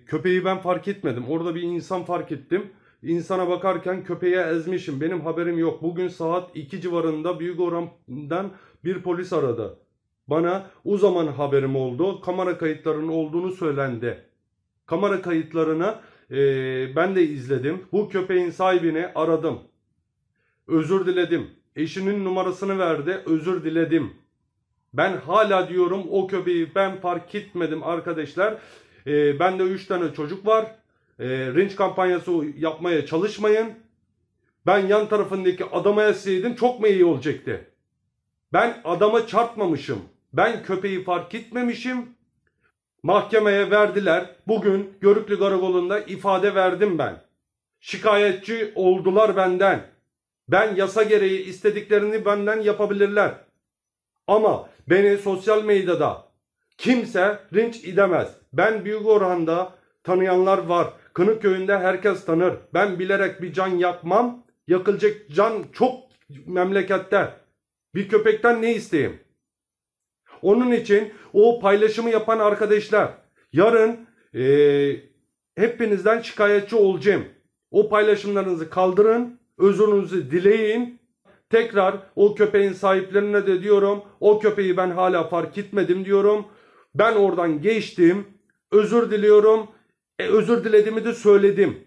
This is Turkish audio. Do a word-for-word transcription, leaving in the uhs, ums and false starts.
köpeği ben fark etmedim. Orada bir insan fark ettim. İnsana bakarken köpeğe ezmişim. Benim haberim yok. Bugün saat iki civarında Büyükoğran'dan bir polis aradı. Bana o zaman haberim oldu. Kamera kayıtlarının olduğunu söylendi. Kamera kayıtlarını e, ben de izledim. Bu köpeğin sahibini aradım. Özür diledim. Eşinin numarasını verdi. Özür diledim. Ben hala diyorum o köpeği ben fark etmedim arkadaşlar. E, bende üç tane çocuk var. E, Linç kampanyası yapmaya çalışmayın. Ben yan tarafındaki adama yazsaydım çok mu iyi olacaktı? Ben adama çarpmamışım. Ben köpeği fark etmemişim. Mahkemeye verdiler. Bugün Görüklü Karakolu'nda ifade verdim ben. Şikayetçi oldular benden. Ben yasa gereği istediklerini benden yapabilirler. Ama beni sosyal medyada kimse linç edemez. Ben Büyükoğran'da tanıyanlar var. Kınıkköy'ünde herkes tanır. Ben bilerek bir can yakmam. Yakılacak can çok memlekette. Bir köpekten ne isteyeyim? Onun için o paylaşımı yapan arkadaşlar yarın e, hepinizden şikayetçi olacağım. O paylaşımlarınızı kaldırın. Özürünüzü dileyin. Tekrar o köpeğin sahiplerine de diyorum. O köpeği ben hala fark etmedim diyorum. Ben oradan geçtim. Özür diliyorum. E, özür dilediğimi de söyledim.